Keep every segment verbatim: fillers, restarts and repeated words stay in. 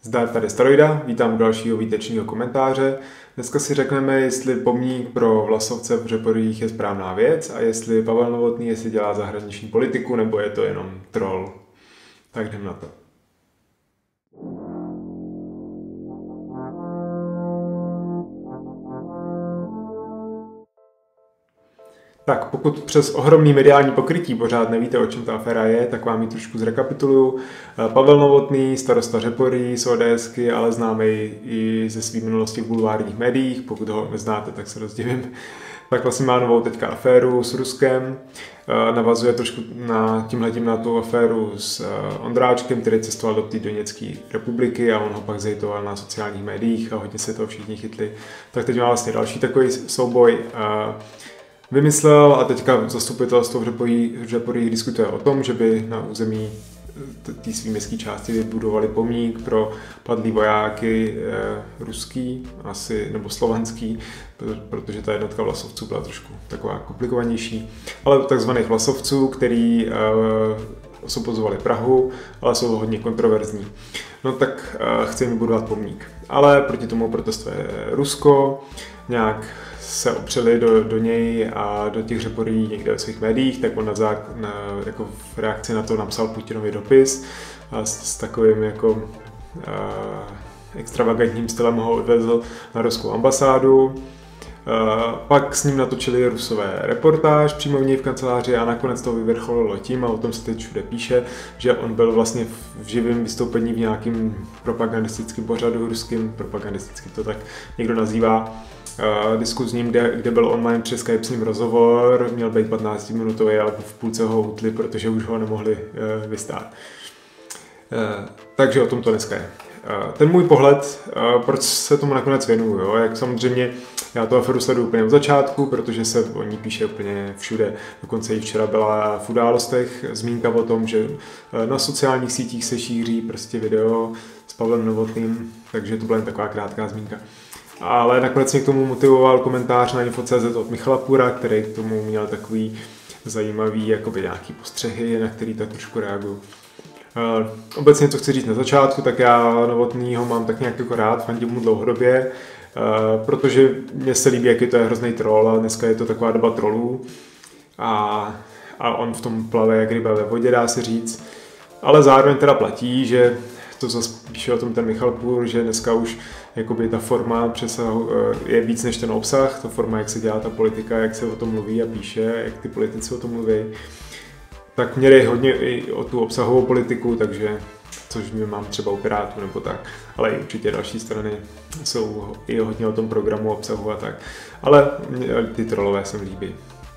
Zdar tady Steroida, vítám u dalšího výtečního komentáře. Dneska si řekneme, jestli pomník pro Vlasovce v Řeporích je správná věc a jestli Pavel Novotný jestli dělá zahraniční politiku nebo je to jenom troll. Tak jdem na to. Tak pokud přes ohromný mediální pokrytí pořád nevíte, o čem ta aféra je, tak vám ji trošku zrekapituluju. Pavel Novotný, starosta Řeporí z ODSky, ale známý i ze své minulosti v bulvárních médiích, pokud ho neznáte, tak se rozdivím. Tak vlastně má novou teďka aféru s Ruskem, navazuje trošku na tímhletím na tu aféru s Ondráčkem, který cestoval do té Doněcké republiky a on ho pak zhejtoval na sociálních médiích a hodně se toho všichni chytli. Tak teď má vlastně další takový souboj. Vymyslel a teďka zastupitelstvo v Řeporích diskutuje o tom, že by na území té své městské části vybudovali pomník pro padlý vojáky eh, ruský, asi, nebo slovanský, protože ta jednotka Vlasovců byla trošku taková komplikovanější, ale takzvaných Vlasovců, který eh, osvobozovali Prahu, ale jsou hodně kontroverzní. No tak eh, chce jim budovat pomník. Ale proti tomu protestuje Rusko, nějak se opřeli do, do něj a do těch Řeporí někde ve svých médiích, tak on na, zá, na jako v reakci na to napsal Putinovi dopis a s, s takovým jako a, extravagantním stylem ho odvezl na ruskou ambasádu. A, pak s ním natočili Rusové reportáž přímo v něj v kanceláři a nakonec to vyvrcholilo tím, a o tom se teď všude píše, že on byl vlastně v živém vystoupení v nějakým propagandistickém pořadu ruským, propagandisticky to tak někdo nazývá, Uh, diskuzním, kde, kde byl online přes Skype s ním rozhovor, měl být patnáctiminutový, ale v půlce ho utli, protože už ho nemohli uh, vystát. Uh, takže o tom to dneska je. Uh, ten můj pohled, uh, proč se tomu nakonec věnuju, jo? Jak samozřejmě já to aferu sleduju úplně od začátku, protože se o ní píše úplně všude. Dokonce i včera byla v Událostech zmínka o tom, že na sociálních sítích se šíří prostě video s Pavlem Novotným, takže to byla jen taková krátká zmínka. Ale nakonec mě k tomu motivoval komentář na info tečka cé zet od Michala Půra, který k tomu měl takový zajímavý jakoby nějaký postřehy, na který tak trošku reaguju. Uh, obecně, co chci říct na začátku, tak já Novotnýho mám tak nějak jako rád, fandím mu dlouhodobě, uh, protože mně se líbí, jaký to je hrozný troll, a dneska je to taková doba trollů a, a on v tom plave jak ryba ve vodě, dá se říct. Ale zároveň teda platí, že to zase píše o tom ten Michal Půr, že dneska už jakoby ta forma přesahu je víc než ten obsah, ta forma, jak se dělá ta politika, jak se o tom mluví a píše, jak ty politici o tom mluví, tak měli hodně i o tu obsahovou politiku, takže což my mám třeba u Pirátů nebo tak, ale i určitě další strany jsou i hodně o tom programu, obsahu a tak, ale ty trollové se mi líbí.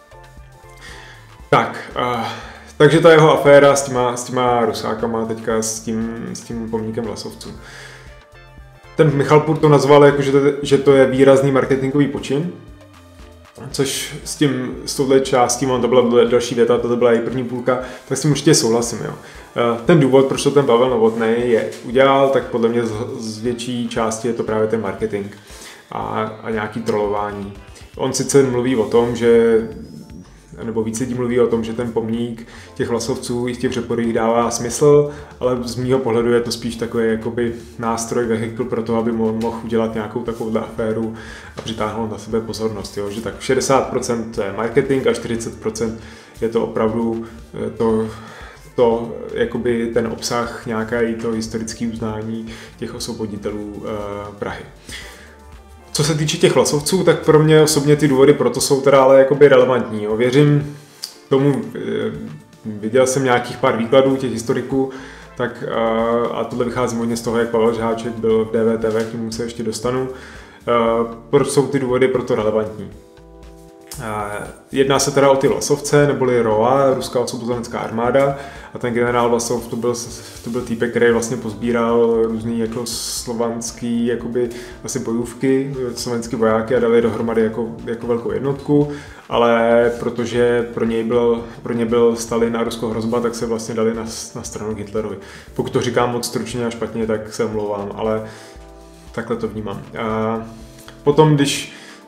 Tak, uh, takže ta jeho aféra s těma, s těma Rusákama teďka s tím, s tím pomníkem Vlasovců. Ten Michal Půr to nazval jako, že to, že to je výrazný marketingový počin, což s tím, s touhle částí, on to byla další věta, to byla i první půlka, tak s tím určitě souhlasím, jo. Ten důvod, proč to ten Pavel Novotný je udělal, tak podle mě z, z větší části je to právě ten marketing a, a nějaký trollování. On sice mluví o tom, že nebo víc lidí mluví o tom, že ten pomník těch Vlasovců i v těch Řeporích dává smysl, ale z mýho pohledu je to spíš takový jakoby nástroj, vehikl pro to, aby mohl udělat nějakou takovou aféru a přitáhnout na sebe pozornost. Jo? Že tak šedesát procent je marketing a čtyřicet procent je to opravdu to, to jakoby ten obsah, nějaké to historické uznání těch osvoboditelů uh, Prahy. Co se týče těch Vlasovců, tak pro mě osobně ty důvody proto jsou teda ale jakoby relevantní. Jo. Věřím tomu, viděl jsem nějakých pár výkladů těch historiků, tak a tohle vychází hodně z toho, jak Pavel Žháček byl v D V T V, k němu se ještě dostanu. Proč jsou ty důvody proto relevantní? Jedná se teda o ty Vlasovce, neboli R O A, Ruská osvobozenecká armáda, a ten generál Vlasov to byl, to byl týpek, který vlastně pozbíral různý jako slovanský jakoby vlastně bojůvky, slovenský vojáky a dali dohromady jako, jako velkou jednotku, ale protože pro něj byl, pro ně byl Stalin a Rusko hrozba, tak se vlastně dali na, na stranu Hitlerovi. Pokud to říkám moc stručně a špatně, tak se omlouvám, ale takhle to vnímám. A potom, když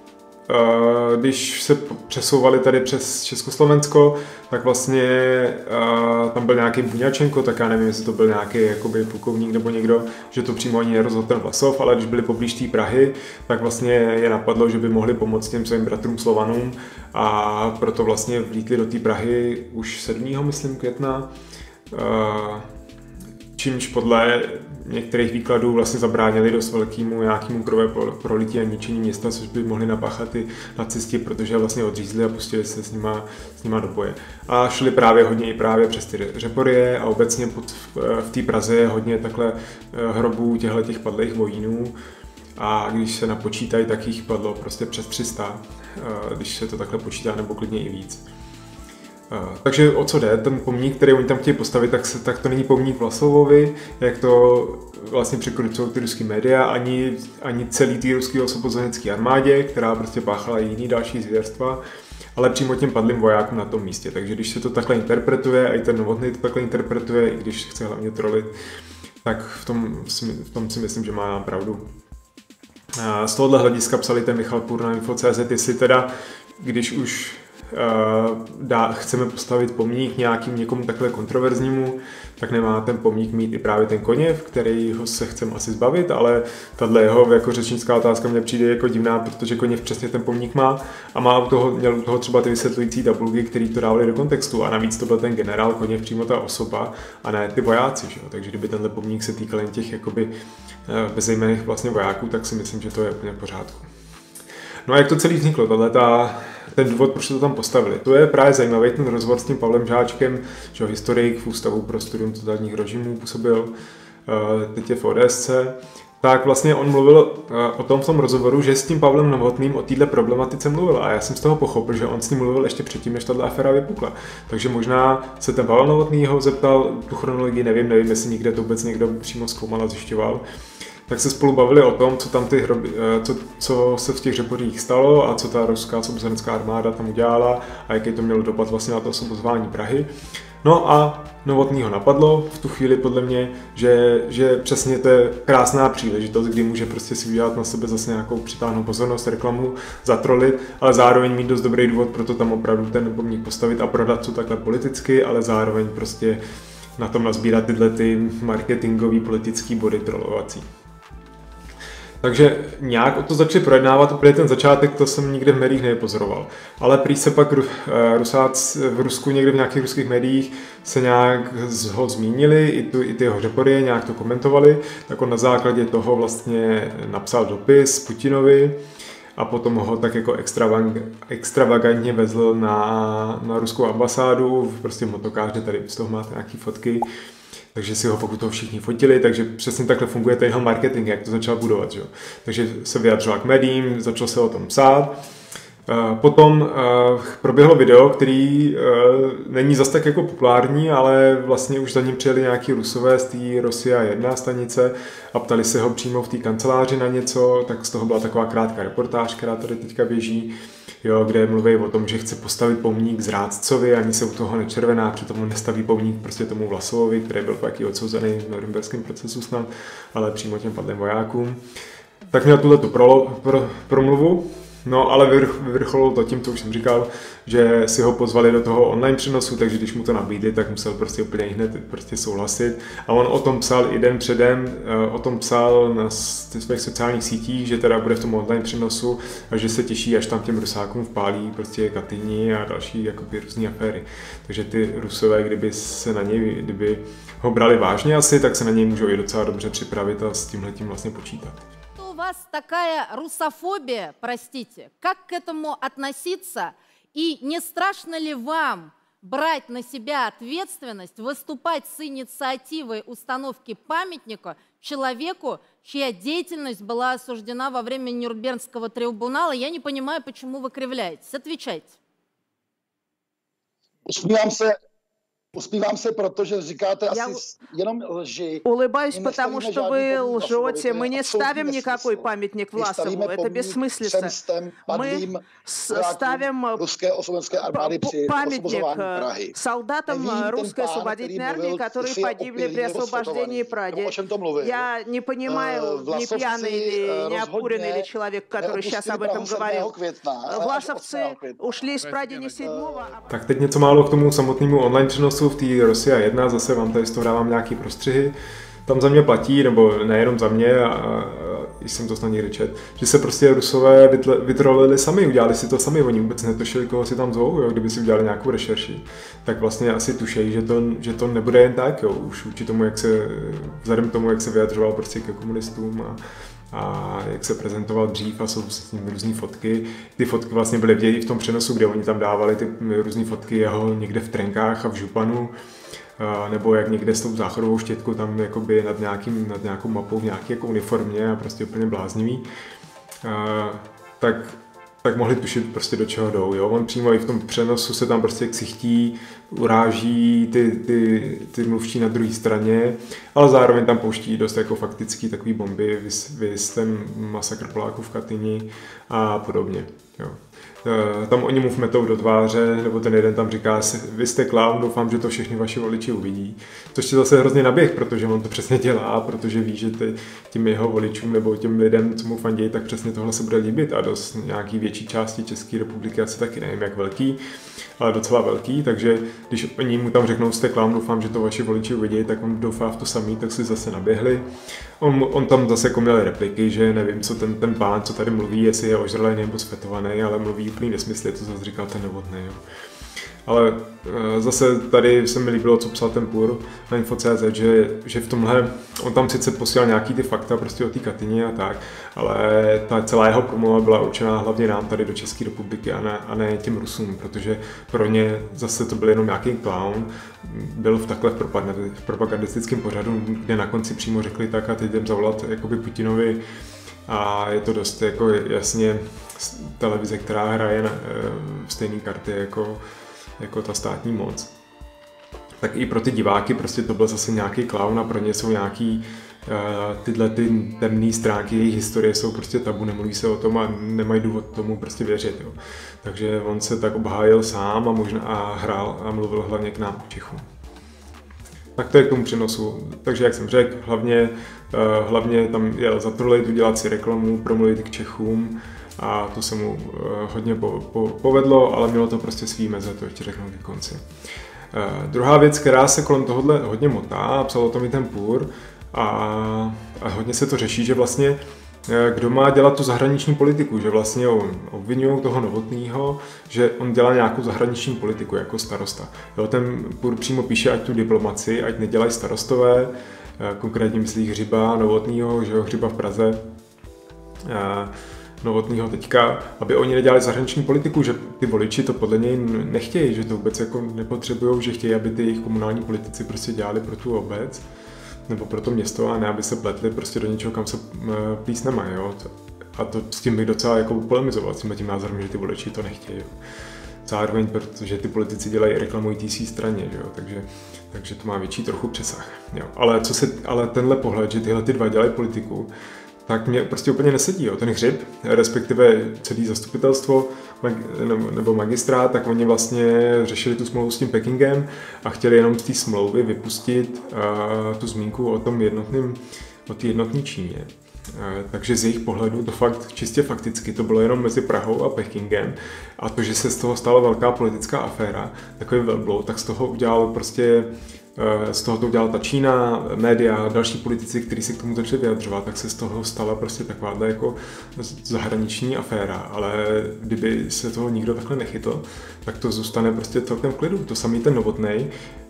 když se přesouvali tady přes Československo, tak vlastně tam byl nějaký Buňačenko, tak já nevím, jestli to byl nějaký jakoby plukovník nebo někdo, že to přímo ani nerozhodl ten Vlasov, ale když byli poblíž té Prahy, tak vlastně je napadlo, že by mohli pomoct těm svým bratrům Slovanům a proto vlastně vlítli do té Prahy už sedmého myslím května, čímž podle některých výkladů vlastně zabránili dost velkému nějakému krve prolití a ničení města, což by mohli napáchat i nacisti, protože vlastně odřízli a pustili se s nima, s nima do boje. A šli právě hodně i právě přes ty Řeporyje a obecně pod, v té Praze je hodně takhle hrobů těchto těch padlých vojínů a když se napočítají, tak jich padlo prostě přes tři sta, když se to takhle počítá, nebo klidně i víc. Uh, takže o co jde? Ten pomník, který oni tam chtějí postavit, tak, se, tak to není pomník Vlasovovi, jak to vlastně překrucují ty ruský média, ani, ani celý ty ruský osvobozenecký armádě, která prostě páchala jiný další zvěrstva, ale přímo těm padlým vojákům na tom místě. Takže když se to takhle interpretuje, a i ten Novotný to takhle interpretuje, i když chce hlavně trolit, tak v tom, v tom si myslím, že má pravdu. Uh, z tohohle hlediska psali ten Michal Půr na info tečka cé zet, jestli teda, když už Dá, chceme postavit pomník nějakým někomu takhle kontroverznímu, tak nemá ten pomník mít i právě ten Koněv, kterýho se chceme asi zbavit, ale tahle jeho jako řečnická otázka mě přijde jako divná, protože Koněv přesně ten pomník má a má u toho, měl u toho třeba ty vysvětlující tabulky, které to dávali do kontextu a navíc to byl ten generál Koněv přímo ta osoba a ne ty vojáci, že jo? Takže kdyby tenhle pomník se týkal jen těch jakoby bezejmenných vlastně vojáků, tak si myslím, že to je úplně v pořádku. No a jak to celý vzniklo, tato, ten důvod, proč to tam postavili. To je právě zajímavý ten rozhovor s tím Pavlem Žáčkem, že historik v Ústavu pro studium totalitních režimů působil, teď je v O D S C. Tak vlastně on mluvil o tom v tom rozhovoru, že s tím Pavlem Novotným o této problematice mluvil a já jsem z toho pochopil, že on s ním mluvil ještě předtím, než tato aféra vypukla. Takže možná se ten Pavel Novotný ho zeptal, tu chronologii nevím, nevím, jestli někde to vůbec někdo přímo zkoumal a zjišťoval. Tak se spolu bavili o tom, co tam ty hroby, co, co se v těch Řeporyjích stalo a co ta ruská osvobozenecká armáda tam udělala a jaký to mělo dopad vlastně na to osvobozování Prahy. No a Novotnýho napadlo v tu chvíli podle mě, že, že přesně to je krásná příležitost, kdy může prostě si udělat na sebe zase nějakou přitáhnout pozornost, reklamu, zatrolit, ale zároveň mít dost dobrý důvod pro to tam opravdu ten pomník postavit a prodat to takhle politicky, ale zároveň prostě na tom nazbírat tyhle ty marketingový politický body trolovací. Takže nějak o to začali projednávat, úplně ten začátek, to jsem nikde v médiích nepozoroval. Ale prý se pak Rusáci v Rusku, někde v nějakých ruských médiích se nějak ho zmínili, i, tu, i ty jeho Řeporyje nějak to komentovali, tak on na základě toho vlastně napsal dopis Putinovi a potom ho tak jako extravagantně vezl na, na ruskou ambasádu, prostě motokáři, tady z toho máte nějaké fotky, takže si ho pokud toho všichni fotili, takže přesně takhle funguje ten jeho marketing, jak to začal budovat. Že? Takže se vyjadřoval k médiím, začal se o tom psát. Potom proběhlo video, který není zas tak jako populární, ale vlastně už za ním přijeli nějaký Rusové z té Rosia jedna stanice a ptali se ho přímo v té kanceláři na něco, tak z toho byla taková krátká reportáž, která tady teďka běží, jo, kde mluví o tom, že chce postavit pomník Zrádcovi, ani se u toho nečervená, přitom nestaví pomník prostě tomu Vlasovovi, který byl taky odsouzený v norimberském procesu snad, ale přímo těm padlým vojákům. Tak měl tuhle tu pro, pro, promluvu. No, ale vyvrcholilo to tím, co už jsem říkal, že si ho pozvali do toho online přenosu, takže když mu to nabídli, tak musel prostě úplně hned prostě souhlasit. A on o tom psal i den předem, o tom psal na svých sociálních sítích, že teda bude v tom online přenosu a že se těší, až tam těm Rusákům vpálí prostě Katyni a další jakoby různý aféry. Takže ty Rusové, kdyby se na něj, kdyby ho brali vážně asi, tak se na něj můžou i docela dobře připravit a s tímhletím vlastně počítat. У вас такая русофобия, простите, как к этому относиться и не страшно ли вам брать на себя ответственность, выступать с инициативой установки памятника человеку, чья деятельность была осуждена во время Нюрнбергского трибунала? Я не понимаю, почему вы кривляетесь. Отвечайте. Usmívám se, Успевам се, protože říkáte Я asi jenom lži. улыбаюсь, потому что вы лжете. Мы не ставим никакой памятник Власову. Это бессмыслица. Мы ставим памятник солдатам русской освободительной армии, которые погибли при освобождении Праги. Я не понимаю, не пьяный или не обкуренный или человек, который сейчас об этом говорил. Власовцы ушли из Праги не седьмого. Tak teď něco málo k tomu samotnému online přenosu v té Rosia jedna, zase vám tady z toho dávám nějaký prostřihy. Tam za mě platí, nebo nejenom za mě, a, a jsem to snad někdy čet, že se prostě Rusové vytrolili sami, udělali si to sami, oni vůbec netušili, koho si tam zvou, jo, kdyby si udělali nějakou rešerši. Tak vlastně asi tušejí, že to, že to nebude jen tak, jo, už vůči tomu, jak se, vzhledem k tomu, jak se vyjadřoval prostě ke komunistům a, a jak se prezentoval dřív a jsou s ním různý fotky. Ty fotky vlastně byly vidět i v tom přenosu, kde oni tam dávali ty různé fotky jeho někde v trenkách a v županu, nebo jak někde s tou záchodovou štětkou tam jakoby nad, nějakým, nad nějakou mapou v nějaké jako uniformě a prostě úplně bláznivý. Tak, tak mohli tušit prostě do čeho jdou. Jo? On přímo i v tom přenosu se tam prostě ksichtí, uráží ty, ty, ty mluvčí na druhé straně, ale zároveň tam pouští dost jako faktický takový bomby, vys, vys ten masakr Poláků v Katyni a podobně. Jo. Tam oni mu vmetou do tváře, nebo ten jeden tam říká, vy jste klaun, doufám, že to všichni vaši voliči uvidí. Což je zase hrozně naběh, protože on to přesně dělá, protože ví, že ty, těm jeho voličům nebo těm lidem, co mu fandějí, tak přesně tohle se bude líbit a dost nějaký větší části České republiky, asi taky nevím jak velký, ale docela velký, takže když oni mu tam řeknou, jste klaun, doufám, že to vaši voliči uvidí, tak on doufá v to samý, tak si zase naběhli. On, on tam zase jako měl repliky, že nevím, co ten, ten pán, co tady mluví, jestli je ožralý nebo svetovaný, ale mluví úplný nesmysly, to zase říkal ten Novotný. Jo. Ale e, zase tady se mi líbilo, co psal ten Pur na info tečka cé zet, že, že v tomhle, on tam sice posílal nějaký ty fakta prostě o té Katyni a tak, ale ta celá jeho promluva byla určená hlavně nám tady do České republiky a ne, a ne těm Rusům, protože pro ně zase to byl jenom nějaký clown, byl v takhle v propagandistickém pořadu, kde na konci přímo řekli tak a teď jdem zavolat jakoby Putinovi a je to dost jako jasně televize, která hraje na, v stejné karty jako jako ta státní moc. Tak i pro ty diváky prostě to byl zase nějaký klaun a pro ně jsou nějaký uh, tyhle ty temné stránky jejich historie jsou prostě tabu, nemluví se o tom a nemají důvod tomu prostě věřit. Jo. Takže on se tak obhájil sám a možná a hrál a mluvil hlavně k nám Čechům. Tak to je k tomu přenosu. Takže jak jsem řekl, hlavně, uh, hlavně tam jel zatrolit, udělat si reklamu, promluvit k Čechům, a to se mu uh, hodně po, po, povedlo, ale mělo to prostě svý meze, to ještě řeknu ke konci. Uh, druhá věc, která se kolem tohohle hodně motá, psal o tom i ten Pur, a, a hodně se to řeší, že vlastně uh, kdo má dělat tu zahraniční politiku, že vlastně on obvinují toho Novotnýho, že on dělá nějakou zahraniční politiku jako starosta. Jo, ten Pur přímo píše, ať tu diplomaci, ať nedělají starostové, uh, konkrétně myslí Hřiba, Novotnýho, že jo, Hřiba v Praze, uh, Novotnýho teďka, aby oni nedělali zahraniční politiku, že ty voliči to podle něj nechtějí, že to vůbec jako nepotřebujou, že chtějí, aby ty jejich komunální politici prostě dělali pro tu obec nebo pro to město a ne, aby se pletli prostě do něčeho, kam se plíst nemají, jo. A to s tím bych docela jako polemizoval s tím, tím názorem, že ty voliči to nechtějí, jo. Zároveň, protože ty politici dělají reklamují té své straně, jo, takže, takže to má větší trochu přesah, jo. Ale, co se, ale tenhle pohled, že tyhle ty dva dělají politiku, tak mě prostě úplně nesedí. Jo. Ten Hřib, respektive celý zastupitelstvo nebo magistrát, tak oni vlastně řešili tu smlouvu s tím Pekingem a chtěli jenom z té smlouvy vypustit uh, tu zmínku o tom jednotným, o té jednotné Číně. Uh, takže z jejich pohledu to fakt čistě fakticky to bylo jenom mezi Prahou a Pekingem a to, že se z toho stala velká politická aféra, takový velbloud, tak z toho udělal prostě z toho to udělala ta Čína, média, další politici, kteří se k tomu začali vyjadřovat, tak se z toho stala prostě taková jako zahraniční aféra, ale kdyby se toho nikdo takhle nechytl, tak to zůstane prostě celkem v klidu. To samý ten Novotný,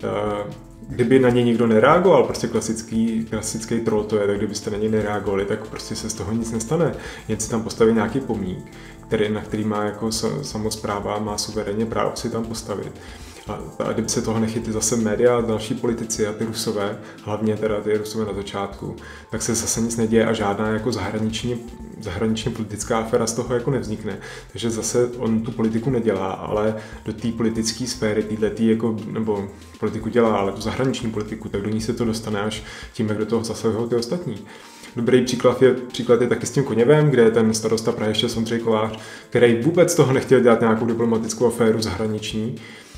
kdyby na něj nikdo nereagoval, prostě klasický, klasický troll to je, tak kdybyste na něj nereagovali, tak prostě se z toho nic nestane. Jen si tam postaví nějaký pomník, který, na který má jako samospráva, má suverénně právo si tam postavit. A, a kdyby se toho nechytli zase média, další politici a ty Rusové, hlavně teda ty Rusové na začátku, tak se zase nic neděje a žádná jako zahraniční, zahraniční politická aféra z toho jako nevznikne. Takže zase on tu politiku nedělá, ale do té politické sféry, týhletý jako, nebo politiku dělá, ale tu zahraniční politiku, tak do ní se to dostane až tím, jak do toho zasahují ty ostatní. Dobrý příklad je, příklad je taky s tím Koněvem, kde je ten starosta Prahy ještě Ondřej Kolář, který vůbec toho nechtěl dělat nějakou diplomatickou aféru zahraniční,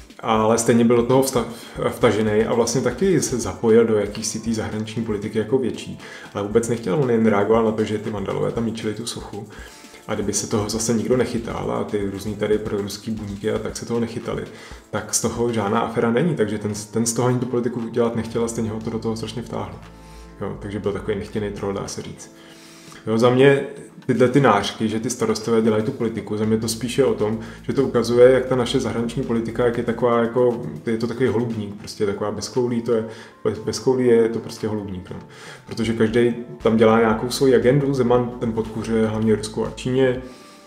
ale stejně byl do toho vtažený a vlastně taky se zapojil do jakýsi té zahraniční politiky jako větší. Ale vůbec nechtěl, on jen reagoval na to, že ty Vandalové tam ničili tu sochu. A kdyby se toho zase nikdo nechytal a ty různý tady proruský buňky a tak se toho nechytali, tak z toho žádná aféra není, takže ten, ten z toho ani tu politiku dělat nechtěl a stejně ho to do toho strašně vtáhlo. Jo, takže byl takový nechtěný troll, dá se říct. Jo, za mě tyhle ty nářky, že ty starostové dělají tu politiku, za mě to spíše o tom, že to ukazuje, jak ta naše zahraniční politika, jak je taková jako, je to takový holubník, prostě taková bezkoulí, to je, bezkoulí je to prostě holubník, no. Protože každý tam dělá nějakou svoji agendu, Zeman ten podkuřuje hlavně Rusku a Číně,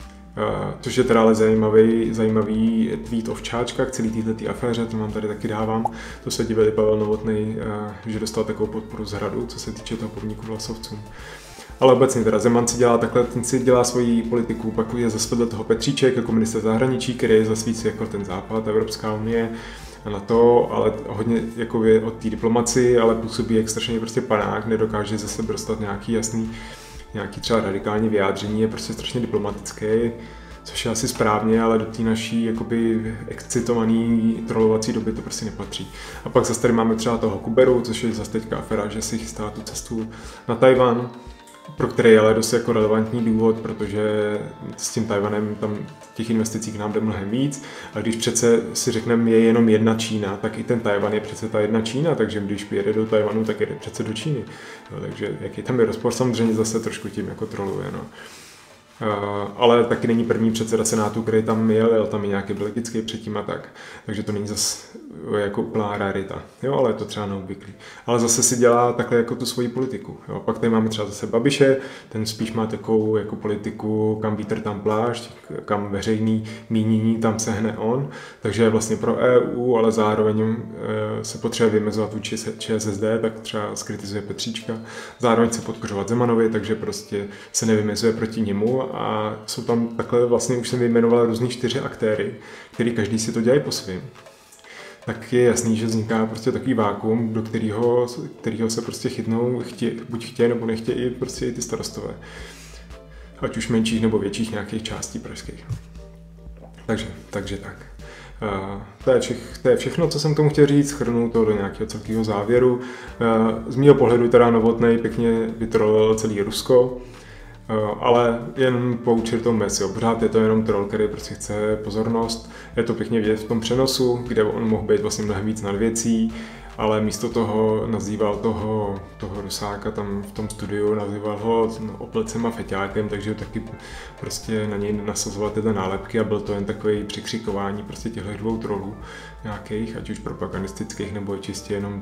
Uh, což je teda ale zajímavý, zajímavý tweet Ovčáčka k celý této aféře, to vám tady taky dávám. To se divil Pavel Novotný, uh, že dostal takovou podporu z Hradu, co se týče toho pomníku Vlasovcům. Ale obecně teda Zeman si dělá takhle, ten si dělá svoji politiku, pak je zase vedle toho Petříček jako ministr zahraničí, který je zase víc jako ten západ, Evropská unie a na to, ale hodně jako je od té diplomaci, ale působí jak strašně prostě panák, nedokáže ze sebe dostat nějaký jasný nějaký třeba radikální vyjádření, je prostě strašně diplomatický, což je asi správně, ale do té naší jakoby excitovaný trolovací doby to prostě nepatří. A pak zase tady máme třeba toho Kuberu, což je zase teďka aféra, že si chystá tu cestu na Tajvan, pro který je ale dost jako relevantní důvod, protože s tím Tajvanem tam těch investicí k nám jde mnohem víc a když přece si řekneme, je jenom jedna Čína, tak i ten Tajvan je přece ta jedna Čína, takže když jede do Tajvanu, tak jede přece do Číny. Jo, takže jaký tam je rozpor, samozřejmě zase trošku tím jako troluje. No. Uh, ale taky není první předseda Senátu, který tam jel, jel tam i nějaký belgický předtím a tak, takže to není zase jako úplná rarita, jo, ale je to třeba neobvyklý. Ale zase si dělá takhle jako tu svoji politiku, jo. Pak tady máme třeba zase Babiše, ten spíš má takovou jako politiku, kam vítr tam plášť, kam veřejný mínění, tam se hne on, takže je vlastně pro E U, ale zároveň uh, se potřebuje vymezovat vůči Č S S D, tak třeba skritizuje Petříčka, zároveň se podpořovat Zemanovi, takže prostě se nevymezuje proti němu. A jsou tam takhle, vlastně už jsem vyjmenoval různý čtyři aktéry, který každý si to dělají po svým. Tak je jasný, že vzniká prostě takový vákuum, do kterého, kterého se prostě chytnou, chtě, buď chtějí nebo nechtějí i prostě i ty starostové. Ať už menších nebo větších nějakých částí pražských. Takže, takže tak. Uh, to, je všech, to je všechno, co jsem k tomu chtěl říct, shrnu to do nějakého celkového závěru. Uh, z mýho pohledu teda Novotný pěkně vytrolil celý Rusko. Ale jen po určitou mez, jo. Pořád je to jenom troll, který prostě chce pozornost. Je to pěkně vidět v tom přenosu, kde on mohl být vlastně mnohem víc nad věcí, ale místo toho nazýval toho, toho Rusáka tam v tom studiu, nazýval ho oplecem a feťákem, takže taky prostě na něj nasazoval tyhle nálepky a byl to jen takový překřikování prostě těchto dvou trollů nějakých, ať už propagandistických nebo čistě jenom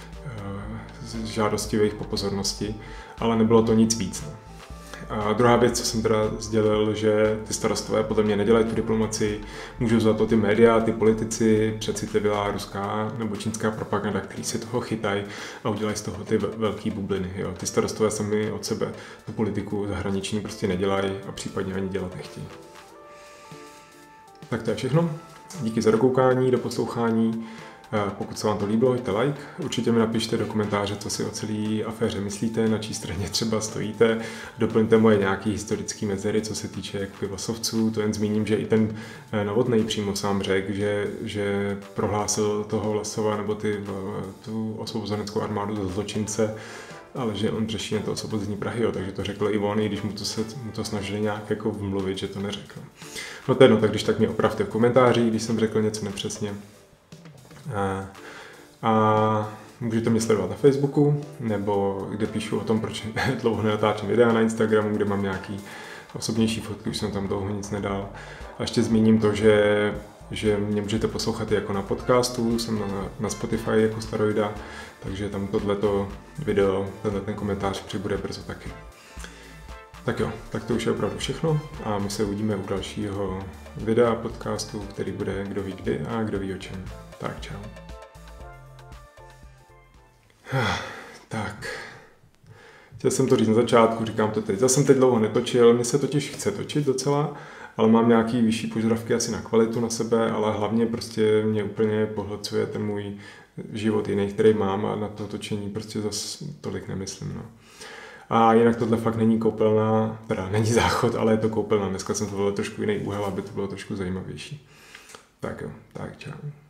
uh, žádostivých po pozornosti, ale nebylo to nic víc. No. A druhá věc, co jsem teda sdělil, že ty starostové podle mě nedělají tu diplomaci, můžou za to ty média, ty politici, přecitlivá ruská nebo čínská propaganda, který si toho chytají a udělají z toho ty velké bubliny. Jo. Ty starostové sami od sebe tu politiku zahraniční prostě nedělají a případně ani dělat nechtějí. Tak to je všechno. Díky za dokoukání, do poslouchání. Pokud se vám to líbilo, hoďte like. Určitě mi napište do komentáře, co si o celé aféře myslíte, na čí straně třeba stojíte. Doplňte moje nějaké historické mezery, co se týče jakoby Vlasovců. To jen zmíním, že i ten Novotný přímo sám řekl, že, že prohlásil toho Vlasova nebo ty, tu osvobozeneckou armádu za zločince, ale že on řeší na to osvobození Prahy, jo, takže to řekl i on, i když mu to, se, mu to snažili nějak jako vmluvit, že to neřekl. No to je no, tak když tak mě opravte v komentářích, když jsem řekl něco nepřesně. A, a můžete mě sledovat na Facebooku, nebo kde píšu o tom, proč dlouho nenatáčím videa, na Instagramu, kde mám nějaký osobnější fotky, už jsem tam dlouho nic nedal. A ještě zmíním to, že, že mě můžete poslouchat jako na podcastu, jsem na, na Spotify jako Staroida, takže tam tohleto video, tenhle ten komentář přibude brzo taky. Tak jo, tak to už je opravdu všechno a my se uvidíme u dalšího videa, podcastu, který bude kdo ví kdy a kdo ví o čem. Tak čau. Tak. Chtěl jsem to říct na začátku, říkám to teď. Já jsem teď dlouho netočil, mně se totiž chce točit docela, ale mám nějaký vyšší požadavky asi na kvalitu na sebe, ale hlavně prostě mě úplně pohlcuje ten můj život jiný, který mám a na to točení prostě zas tolik nemyslím. No. A jinak tohle fakt není koupelna, teda není záchod, ale je to koupelna. Dneska jsem to volil trošku jiný úhel, aby to bylo trošku zajímavější. Tak jo, tak čau.